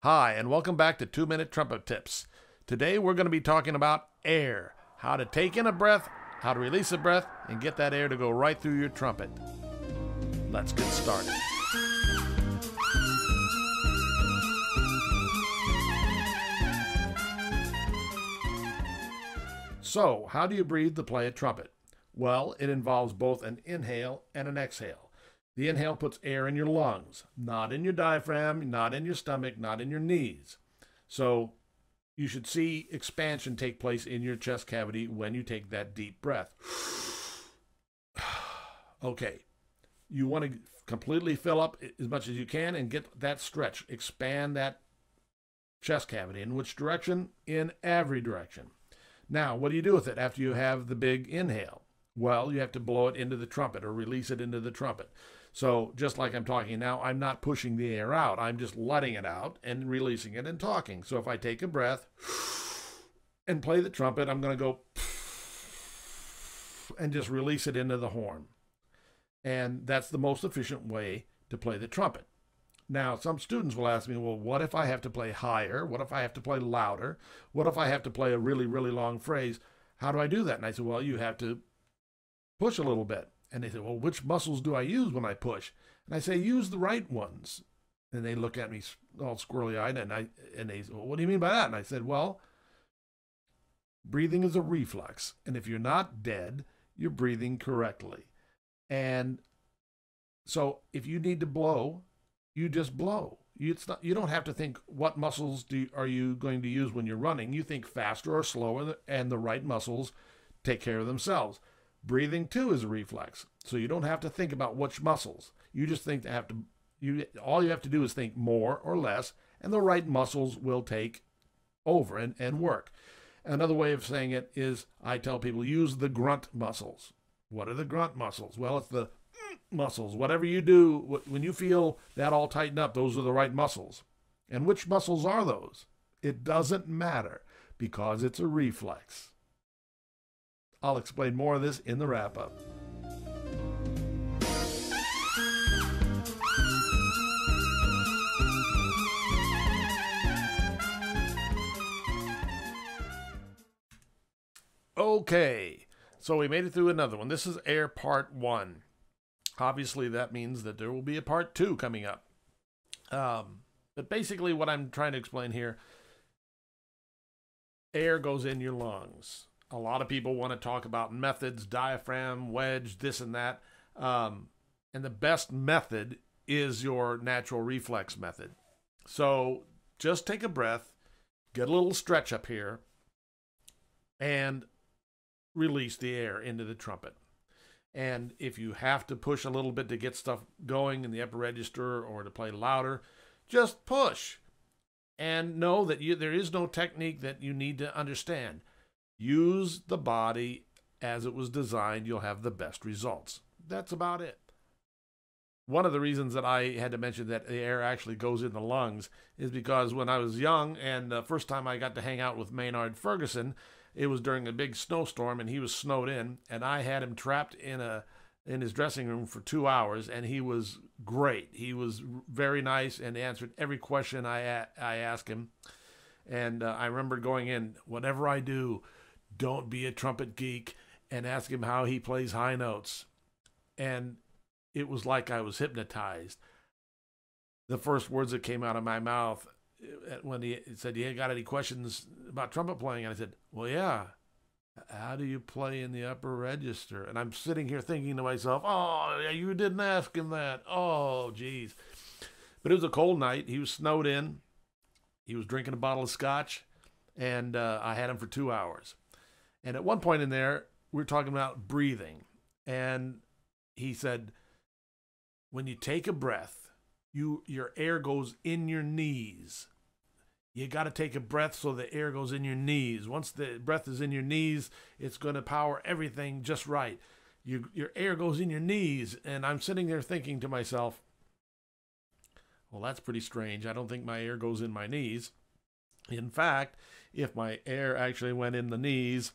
Hi, and welcome back to 2-Minute Trumpet Tips. Today we're going to be talking about air, how to take in a breath, how to release a breath, and get that air to go right through your trumpet. Let's get started. So, how do you breathe to play a trumpet? Well, it involves both an inhale and an exhale. The inhale puts air in your lungs, not in your diaphragm, not in your stomach, not in your knees. So you should see expansion take place in your chest cavity when you take that deep breath. Okay, you want to completely fill up as much as you can and get that stretch. Expand that chest cavity. In which direction? In every direction. Now, what do you do with it after you have the big inhale? Well, you have to blow it into the trumpet or release it into the trumpet. So just like I'm talking now, I'm not pushing the air out. I'm just letting it out and releasing it and talking. So if I take a breath and play the trumpet, I'm going to go and just release it into the horn. And that's the most efficient way to play the trumpet. Now, some students will ask me, well, what if I have to play higher? What if I have to play louder? What if I have to play a really, really long phrase? How do I do that? And I said, well, you have to push a little bit. And they said, well, which muscles do I use when I push? And I say, use the right ones. And they look at me all squirrely-eyed, and they say, well, what do you mean by that? And I said, well, breathing is a reflex. And if you're not dead, you're breathing correctly. And so if you need to blow, you just blow. You don't have to think what muscles are you going to use when you're running. You think faster or slower, and the right muscles take care of themselves. Breathing too is a reflex, so you don't have to think about which muscles. You just think all you have to do is think more or less, and the right muscles will take over and work. Another way of saying it is, I tell people, use the grunt muscles. What are the grunt muscles? Well, it's the muscles. Whatever you do, when you feel that all tighten up, those are the right muscles. And which muscles are those? It doesn't matter, because it's a reflex. I'll explain more of this in the wrap-up. Okay, so we made it through another one. This is air part 1. Obviously, that means that there will be a part 2 coming up. But basically what I'm trying to explain here, air goes in your lungs. A lot of people want to talk about methods, diaphragm, wedge, this and that. And the best method is your natural reflex method. So just take a breath, get a little stretch up here, and release the air into the trumpet. And if you have to push a little bit to get stuff going in the upper register or to play louder, just push. And know that there is no technique that you need to understand. Use the body as it was designed. You'll have the best results. That's about it. One of the reasons that I had to mention that the air actually goes in the lungs is because when I was young, and the first time I got to hang out with Maynard Ferguson, it was during a big snowstorm, and he was snowed in, and I had him trapped in his dressing room for 2 hours, and he was great. He was very nice and answered every question I asked him. And I remember going in, whatever I do, don't be a trumpet geek, and ask him how he plays high notes. And it was like I was hypnotized. The first words that came out of my mouth when he said, you got any questions about trumpet playing? And I said, well, yeah. How do you play in the upper register? And I'm sitting here thinking to myself, oh, you didn't ask him that. Oh, geez. But it was a cold night. He was snowed in. He was drinking a bottle of scotch, and I had him for 2 hours. And at one point in there, we were talking about breathing. And he said, when you take a breath, your air goes in your knees. You got to take a breath so the air goes in your knees. Once the breath is in your knees, it's going to power everything just right. Your air goes in your knees. And I'm sitting there thinking to myself, well, that's pretty strange. I don't think my air goes in my knees. In fact, if my air actually went in the knees,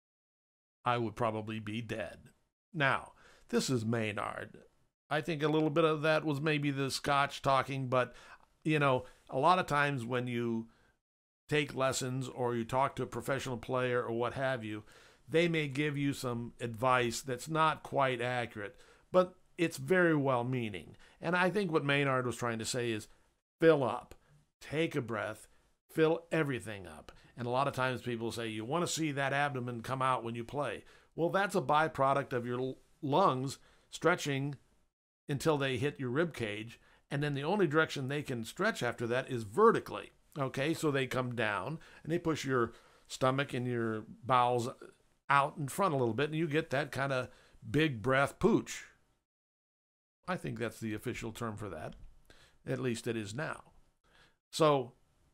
I would probably be dead. Now, this is Maynard. I think a little bit of that was maybe the scotch talking, but you know, a lot of times when you take lessons or you talk to a professional player or what have you, they may give you some advice that's not quite accurate, but it's very well meaning. And I think what Maynard was trying to say is fill up, take a breath, fill everything up. And a lot of times people say, you want to see that abdomen come out when you play. Well, that's a byproduct of your lungs stretching until they hit your rib cage. And then the only direction they can stretch after that is vertically. Okay, so they come down and they push your stomach and your bowels out in front a little bit, and you get that kind of big breath pooch. I think that's the official term for that. At least it is now. So,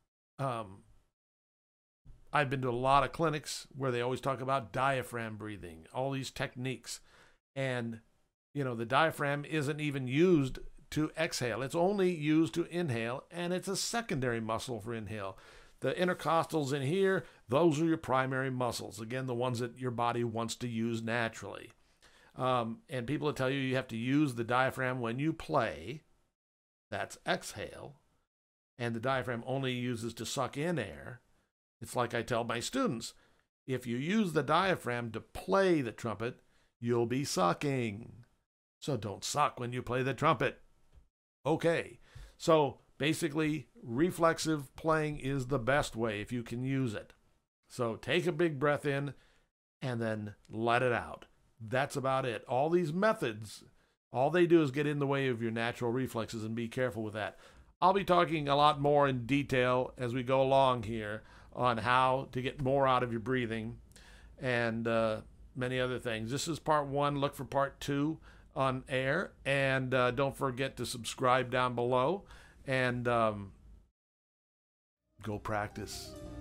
I've been to a lot of clinics where they always talk about diaphragm breathing, all these techniques. And, you know, the diaphragm isn't even used to exhale. It's only used to inhale, and it's a secondary muscle for inhale. The intercostals in here, those are your primary muscles. Again, the ones that your body wants to use naturally. And people will tell you you have to use the diaphragm when you play. That's exhale. And the diaphragm only uses to suck in air. It's like I tell my students, if you use the diaphragm to play the trumpet, you'll be sucking. So don't suck when you play the trumpet. Okay, so basically, reflexive playing is the best way if you can use it. So take a big breath in and then let it out. That's about it. All these methods, all they do is get in the way of your natural reflexes, and be careful with that. I'll be talking a lot more in detail as we go along here on how to get more out of your breathing and many other things. This is part 1. Look for part 2 on air, and don't forget to subscribe down below, and go practice.